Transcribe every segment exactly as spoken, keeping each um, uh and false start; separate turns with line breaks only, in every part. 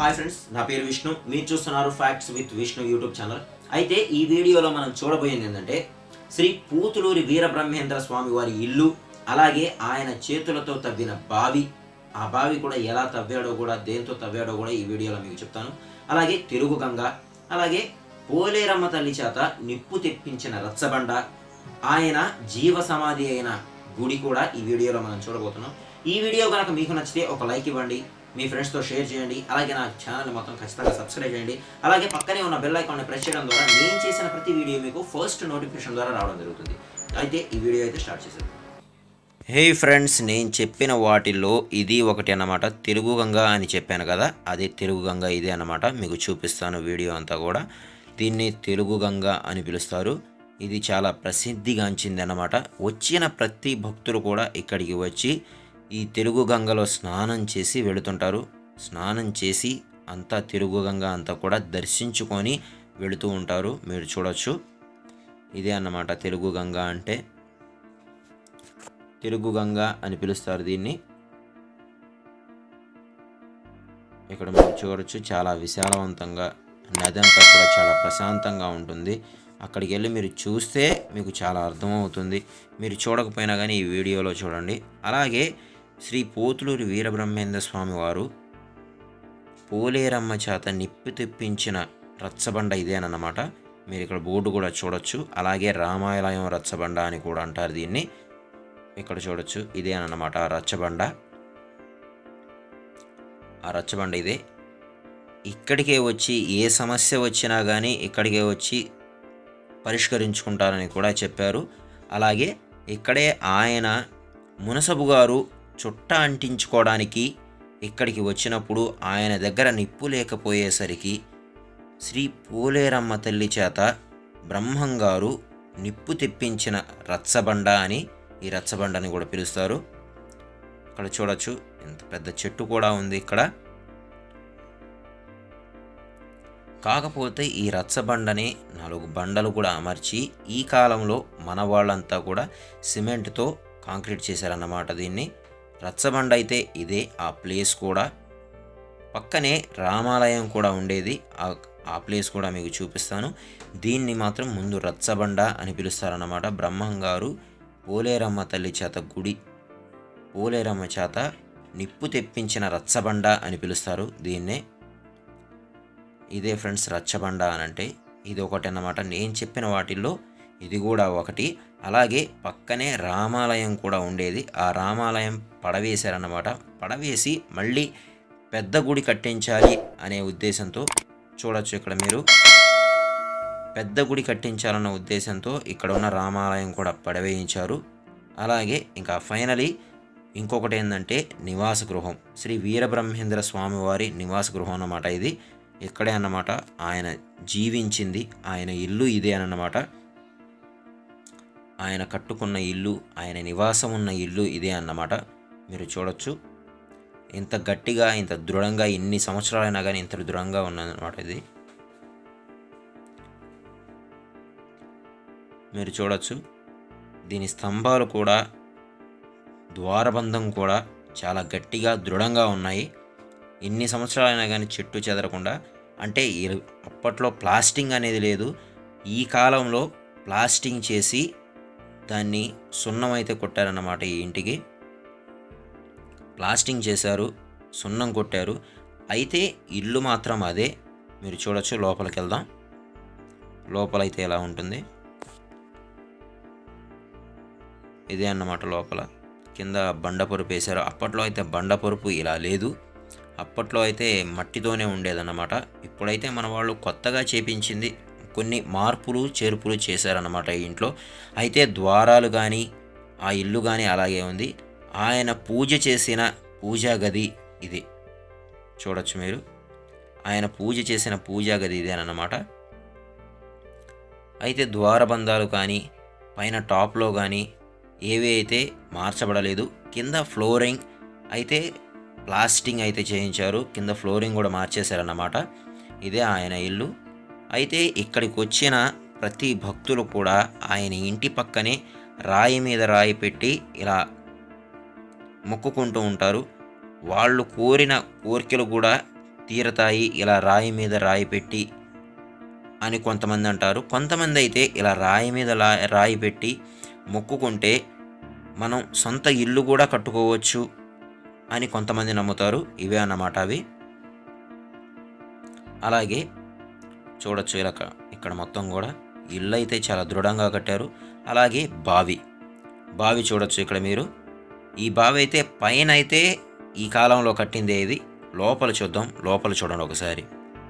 Hi friends, నా పేరు విష్ణు. మీరు చూస్తున్నారు facts with Vishnu YouTube channel. అయితే ఈ వీడియోలో మనం చూడబోయేది ఏంటంటే శ్రీ పూతులూరి వీరబ్రహ్మేంద్ర స్వామి వారి ఇల్లు, అలాగే ఆయన చేతులతో తవ్విన బావి, ఆ బావి కూడా ఎలా తవ్వాడో కూడా దేంతో తవ్వాడో కూడా ఈ వీడియోలో మీకు చెప్తాను. అలాగే తెలుగు గంగ, అలాగే పోలేరమ్మ తల్లి చేత నిప్పు తెప్పించిన రచ్చబండ, ఆయన జీవ సమాధి అయిన గుడి కూడా ఈ వీడియోలో మనం చూడబోతున్నాం. ఈ వీడియో కనుక మీకు నచ్చితే ఒక లైక్ ఇవ్వండి, మీ ఫ్రెండ్స్తో షేర్ చేయండి, అలాగే నా ఛానల్ని మొత్తం ఖచ్చితంగా సబ్స్క్రైబ్ చేయండి. అలాగే పక్కనే ఉన్న బెల్ ఐకాన్ని ప్రెస్ చేయడం ద్వారా నేను చేసిన ప్రతి వీడియో మీకు ఫస్ట్ నోటిఫికేషన్ ద్వారా రావడం జరుగుతుంది. అయితే ఈ వీడియో అయితే స్టార్ట్ చేసేది. హే ఫ్రెండ్స్, నేను చెప్పిన వాటిల్లో ఇది ఒకటి అన్నమాట. తెలుగు గంగ అని చెప్పాను కదా, అదే తెలుగు గంగ ఇదే అన్నమాట. మీకు చూపిస్తాను వీడియో అంతా కూడా. దీన్ని తెలుగు గంగ అని పిలుస్తారు. ఇది చాలా ప్రసిద్ధిగాంచింది అన్నమాట. వచ్చిన ప్రతి భక్తులు కూడా ఇక్కడికి వచ్చి ఈ తెలుగు గంగలో స్నానం చేసి వెళుతుంటారు. స్నానం చేసి అంతా తెలుగు గంగ అంతా కూడా దర్శించుకొని వెళుతూ ఉంటారు. మీరు చూడొచ్చు, ఇదే అన్నమాట తెలుగు గంగ అంటే. తెలుగు గంగ అని పిలుస్తారు దీన్ని. ఇక్కడ మీరు చూడొచ్చు, చాలా విశాలవంతంగా నది అంతా కూడా చాలా ప్రశాంతంగా ఉంటుంది. అక్కడికి వెళ్ళి మీరు చూస్తే మీకు చాలా అర్థమవుతుంది. మీరు చూడకపోయినా కానీ ఈ వీడియోలో చూడండి. అలాగే శ్రీ పోతులూరి వీరబ్రహ్మేంద్ర స్వామి వారు పోలేరమ్మ చేత నిప్పు తెప్పించిన రచ్చబండ ఇదేనన్నమాట. మీరు ఇక్కడ బోర్డు కూడా చూడొచ్చు. అలాగే రామాలయం రచ్చబండ అని కూడా అంటారు దీన్ని. ఇక్కడ చూడొచ్చు, ఇదేనన్నమాట ఆ రచ్చబండ. ఆ రచ్చబండ ఇదే. ఇక్కడికే వచ్చి ఏ సమస్య వచ్చినా కానీ ఇక్కడికే వచ్చి పరిష్కరించుకుంటారని కూడా చెప్పారు. అలాగే ఇక్కడే ఆయన మునసబు గారు చుట్ట అంటించుకోవడానికి ఇక్కడికి వచ్చినప్పుడు ఆయన దగ్గర నిప్పు లేకపోయేసరికి శ్రీ పోలేరమ్మ తల్లి చేత బ్రహ్మంగారు నిప్పు తెప్పించిన రచ్చబండ అని ఈ రచ్చబండని కూడా పిలుస్తారు. ఇక్కడ చూడొచ్చు, ఎంత పెద్ద చెట్టు కూడా ఉంది ఇక్కడ. కాకపోతే ఈ రచ్చబండని నాలుగు బండలు కూడా అమర్చి ఈ కాలంలో మన వాళ్ళంతా కూడా సిమెంట్తో కాంక్రీట్ చేశారన్నమాట దీన్ని. రచ్చబండ అయితే ఇదే ఆ ప్లేస్ కూడా. పక్కనే రామాలయం కూడా ఉండేది, ఆ ప్లేస్ కూడా మీకు చూపిస్తాను. దీన్ని మాత్రం ముందు రచ్చబండ అని పిలుస్తారన్నమాట. బ్రహ్మంగారు పోలేరమ్మ తల్లి చేత గుడి, పోలేరమ్మ చేత నిప్పు తెప్పించిన రచ్చబండ అని పిలుస్తారు దీన్నే. ఇదే ఫ్రెండ్స్ రచ్చబండ అని అంటే. ఇది ఒకటి అన్నమాట. నేను చెప్పిన వాటిల్లో ఇది కూడా ఒకటి. అలాగే పక్కనే రామాలయం కూడా ఉండేది. ఆ రామాలయం పడవేశారన్నమాట. పడవేసి మళ్ళీ పెద్ద గుడి కట్టించాలి అనే ఉద్దేశంతో చూడొచ్చు, ఇక్కడ మీరు పెద్ద గుడి కట్టించాలన్న ఉద్దేశంతో ఇక్కడ ఉన్న రామాలయం కూడా పడవేయించారు. అలాగే ఇంకా ఫైనలీ ఇంకొకటి ఏంటంటే నివాస గృహం, శ్రీ వీరబ్రహ్మేంద్ర స్వామి వారి నివాస గృహం అన్నమాట ఇది. ఇక్కడే అన్నమాట ఆయన జీవించింది, ఆయన ఇల్లు ఇదే అన్నమాట. ఆయన కట్టుకున్న ఇల్లు, ఆయన నివాసం ఉన్న ఇల్లు ఇదే అన్నమాట. మీరు చూడొచ్చు, ఇంత గట్టిగా ఇంత దృఢంగా ఎన్ని సంవత్సరాలైనా కానీ ఇంత దృఢంగా ఉన్నదన్నమాట ఇది. మీరు చూడొచ్చు, దీని స్తంభాలు కూడా ద్వారబంధం కూడా చాలా గట్టిగా దృఢంగా ఉన్నాయి. ఎన్ని సంవత్సరాలైనా కానీ చెట్టు చెదరకుండా. అంటే అప్పట్లో ప్లాస్టింగ్ అనేది లేదు. ఈ కాలంలో ప్లాస్టింగ్ చేసి దాన్ని సున్నం అయితే కొట్టారన్నమాట. ఈ ఇంటికి ప్లాస్టింగ్ చేశారు, సున్నం కొట్టారు. అయితే ఇల్లు మాత్రం అదే. మీరు చూడొచ్చు, లోపలికి వెళ్దాం. లోపలైతే ఎలా ఉంటుంది, ఇదే అన్నమాట లోపల. కింద బండపరుపు వేశారు. అప్పట్లో అయితే బండపరుపు ఇలా లేదు. అప్పట్లో అయితే మట్టితోనే ఉండేదన్నమాట. ఇప్పుడైతే మన వాళ్ళు కొత్తగా చేపించింది, కొన్ని మార్పులు చేర్పులు చేశారన్నమాట ఈ ఇంట్లో. అయితే ద్వారాలు కానీ ఆ ఇల్లు కానీ అలాగే ఉంది. ఆయన పూజ చేసిన పూజా గది ఇది. చూడొచ్చు మీరు, ఆయన పూజ చేసిన పూజా గది ఇదేనమాట. అయితే ద్వారబంధాలు కానీ పైన టాప్లో కానీ ఏవి అయితే మార్చబడలేదు. కింద ఫ్లోరింగ్ అయితే ప్లాస్టింగ్ అయితే చేయించారు. కింద ఫ్లోరింగ్ కూడా మార్చేశారన్నమాట. ఇదే ఆయన ఇల్లు. అయితే ఇక్కడికి వచ్చిన ప్రతి భక్తులు కూడా ఆయన ఇంటి పక్కనే రాయి మీద రాయి పెట్టి ఇలా మొక్కుకుంటూ ఉంటారు. వాళ్ళు కోరిన కోరికలు కూడా తీరతాయి ఇలా రాయి మీద రాయి పెట్టి అని కొంతమంది అంటారు. కొంతమంది అయితే ఇలా రాయి మీద రాయి పెట్టి మొక్కుకుంటే మనం సొంత ఇల్లు కూడా కట్టుకోవచ్చు అని కొంతమంది నమ్ముతారు. ఇవే అన్నమాట అవి. అలాగే చూడొచ్చు ఇలా ఇక్కడ మొత్తం కూడా ఇల్లు అయితే చాలా దృఢంగా కట్టారు. అలాగే బావి బావి చూడొచ్చు ఇక్కడ మీరు. ఈ బావి అయితే పైన అయితే ఈ కాలంలో కట్టిందే. ఇది లోపల చూద్దాం. లోపల చూడండి ఒకసారి.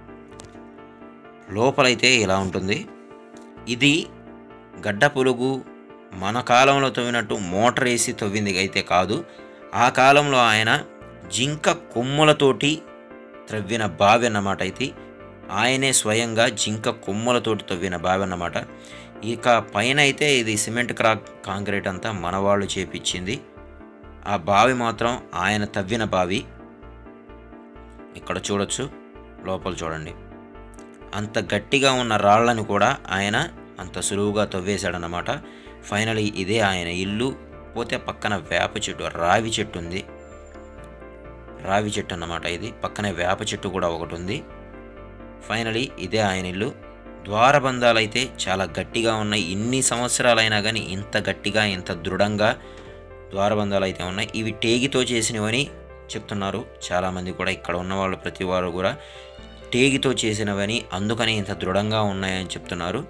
లోపలైతే ఇలా ఉంటుంది. ఇది గడ్డ పులుగు మన కాలంలో తవ్వినట్టు మోటార్ వేసి తవ్వింది అయితే కాదు. ఆ కాలంలో ఆయన జింక కొమ్ములతోటి త్రవ్విన బావి అన్నమాట. అయితే ఆయనే స్వయంగా జింక కొమ్ములతోటి తవ్విన బావి అన్నమాట. ఇక పైన అయితే ఇది సిమెంట్ క్రాక్ కాంక్రీట్ అంతా మనవాళ్ళు చేపించింది. ఆ బావి మాత్రం ఆయన తవ్విన బావి. ఇక్కడ చూడొచ్చు. లోపల చూడండి. అంత గట్టిగా ఉన్న రాళ్ళని కూడా ఆయన అంత సులువుగా తవ్వేశాడనమాట. ఫైనలీ ఇదే ఆయన ఇల్లు. పోతే పక్కన వేప చెట్టు, రావి చెట్టు ఉంది. రావి చెట్టు అన్నమాట ఇది. పక్కనే వేప చెట్టు కూడా ఒకటి ఉంది. ఫైనలీ ఇదే ఆయన ఇల్లు. ద్వారబంధాలు అయితే చాలా గట్టిగా ఉన్నాయి. ఇన్ని సంవత్సరాలైనా కానీ ఇంత గట్టిగా ఇంత దృఢంగా ద్వారబంధాలు అయితే ఉన్నాయి. ఇవి టేగితో చేసినవని చెప్తున్నారు చాలామంది కూడా. ఇక్కడ ఉన్నవాళ్ళు ప్రతి వారు కూడా టేగితో చేసినవని, అందుకని ఇంత దృఢంగా ఉన్నాయని చెప్తున్నారు.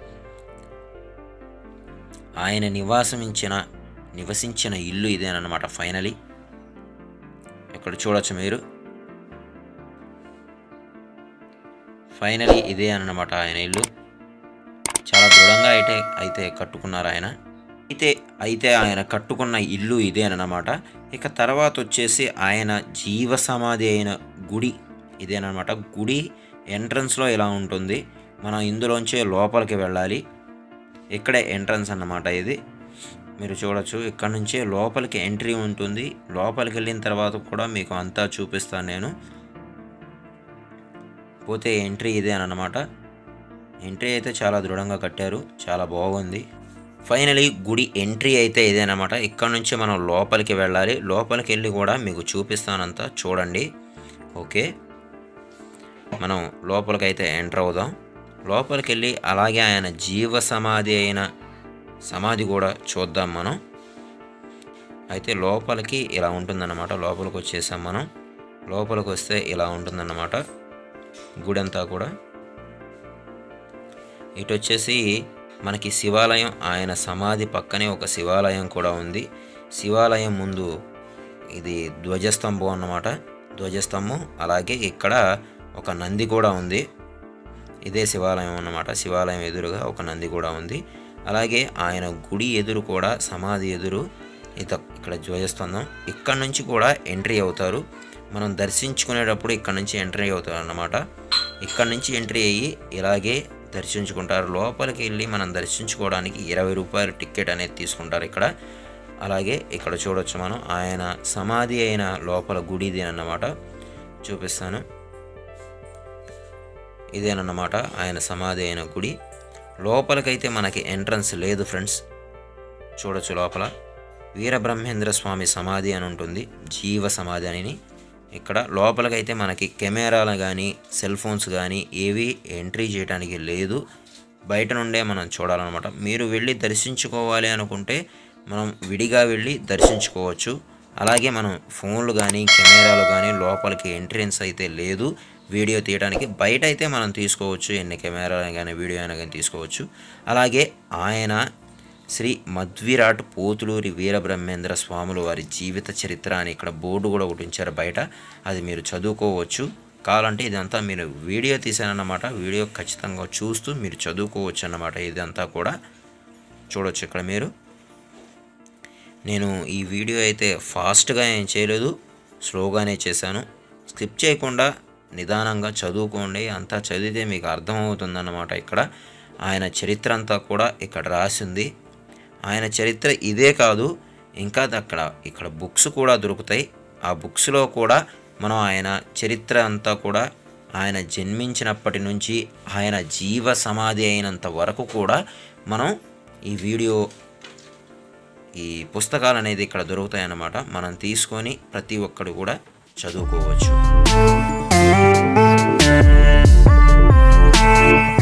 ఆయన నివాసమించిన నివసించిన ఇల్లు ఇదేనమాట. ఫైనలీ ఇక్కడ చూడొచ్చు మీరు. ఫైనలీ ఇదే అన్నమాట ఆయన ఇల్లు. చాలా దృఢంగా అయితే అయితే కట్టుకున్నారు ఆయన. అయితే అయితే ఆయన కట్టుకున్న ఇల్లు ఇదే అన్నమాట. ఇక తర్వాత వచ్చేసి ఆయన జీవ సమాధి అయిన గుడి ఇదేనమాట. గుడి ఎంట్రన్స్లో ఇలా ఉంటుంది. మనం ఇందులోంచే లోపలికి వెళ్ళాలి. ఇక్కడే ఎంట్రన్స్ అన్నమాట ఇది. మీరు చూడొచ్చు. ఇక్కడ నుంచే లోపలికి ఎంట్రీ ఉంటుంది. లోపలికి వెళ్ళిన తర్వాత కూడా మీకు అంతా చూపిస్తాను నేను. పోతే ఎంట్రీ ఇదే అన్నమాట. ఎంట్రీ అయితే చాలా దృఢంగా కట్టారు. చాలా బాగుంది. ఫైనలీ గుడి ఎంట్రీ అయితే ఇదేనమాట. ఇక్కడ నుంచి మనం లోపలికి వెళ్ళాలి. లోపలికి వెళ్ళి కూడా మీకు చూపిస్తానంతా చూడండి. ఓకే, మనం లోపలికి అయితే ఎంటర్ అవుదాం. లోపలికి వెళ్ళి అలాగే ఆయన జీవ సమాధి అయిన సమాధి కూడా చూద్దాం మనం. అయితే లోపలికి ఇలా ఉంటుందన్నమాట. లోపలికి వచ్చేసాం మనం. లోపలికి వస్తే ఇలా ఉంటుందన్నమాట గుడి అంతా కూడా. ఇటు వచ్చేసి మనకి శివాలయం, ఆయన సమాధి పక్కనే ఒక శివాలయం కూడా ఉంది. శివాలయం ముందు ఇది ధ్వజస్తంభం అన్నమాట. ధ్వజస్తంభం అలాగే ఇక్కడ ఒక నంది కూడా ఉంది. ఇదే శివాలయం అన్నమాట. శివాలయం ఎదురుగా ఒక నంది కూడా ఉంది. అలాగే ఆయన గుడి ఎదురు కూడా సమాధి ఎదురు ఇత ఇక్కడ ధ్వజస్తంభం. ఇక్కడ నుంచి కూడా ఎంట్రీ అవుతారు. మనం దర్శించుకునేటప్పుడు ఇక్కడ నుంచి ఎంట్రీ అవుతారు అన్నమాట. ఇక్కడ నుంచి ఎంట్రీ అయ్యి ఇలాగే దర్శించుకుంటారు. లోపలికి వెళ్ళి మనం దర్శించుకోవడానికి ఇరవై రూపాయలు టికెట్ అనేది తీసుకుంటారు ఇక్కడ. అలాగే ఇక్కడ చూడొచ్చు మనం ఆయన సమాధి అయిన లోపల గుడి ఇదేనన్నమాట. చూపిస్తాను. ఇదేనన్నమాట ఆయన సమాధి అయిన గుడి. లోపలికైతే మనకి ఎంట్రన్స్ లేదు ఫ్రెండ్స్. చూడొచ్చు లోపల వీరబ్రహ్మేంద్ర స్వామి సమాధి అని ఉంటుంది. జీవ సమాధి అని. ఇక్కడ లోపలికైతే మనకి కెమెరాలు కానీ సెల్ ఫోన్స్ కానీ ఏవి ఎంట్రీ చేయడానికి లేదు. బయట నుండే మనం చూడాలన్నమాట. మీరు వెళ్ళి దర్శించుకోవాలి అనుకుంటే మనం విడిగా వెళ్ళి దర్శించుకోవచ్చు. అలాగే మనం ఫోన్లు కానీ కెమెరాలు కానీ లోపలికి ఎంట్రెన్స్ అయితే లేదు వీడియో తీయడానికి. బయట అయితే మనం తీసుకోవచ్చు. ఎన్ని కెమెరాలు కానీ వీడియో అయినా కానీ తీసుకోవచ్చు. అలాగే ఆయన శ్రీ మధ్విరాట్ పోతులూరి వీరబ్రహ్మేంద్ర స్వాముల వారి జీవిత చరిత్ర అని ఇక్కడ బోర్డు కూడా ఒకటి ఉంచారు బయట. అది మీరు చదువుకోవచ్చు. కావాలంటే ఇదంతా మీరు వీడియో తీసానన్నమాట. వీడియో ఖచ్చితంగా చూస్తూ మీరు చదువుకోవచ్చు అన్నమాట. ఇదంతా కూడా చూడవచ్చు ఇక్కడ మీరు. నేను ఈ వీడియో అయితే ఫాస్ట్గా ఏం చేయలేదు, స్లోగానే చేశాను. స్కిప్ చేయకుండా నిదానంగా చదువుకోండి. అంతా చదివితే మీకు అర్థమవుతుందన్నమాట. ఇక్కడ ఆయన చరిత్ర అంతా కూడా ఇక్కడ రాసింది. ఆయన చరిత్ర ఇదే కాదు, ఇంకా అక్కడ ఇక్కడ బుక్స్ కూడా దొరుకుతాయి. ఆ బుక్స్లో కూడా మనం ఆయన చరిత్ర అంతా కూడా ఆయన జన్మించినప్పటి నుంచి ఆయన జీవ సమాధి అయినంత వరకు కూడా మనం ఈ వీడియో ఈ పుస్తకాలు అనేది ఇక్కడ దొరుకుతాయి అన్నమాట. మనం తీసుకొని ప్రతి ఒక్కరు కూడా చదువుకోవచ్చు. మచ్.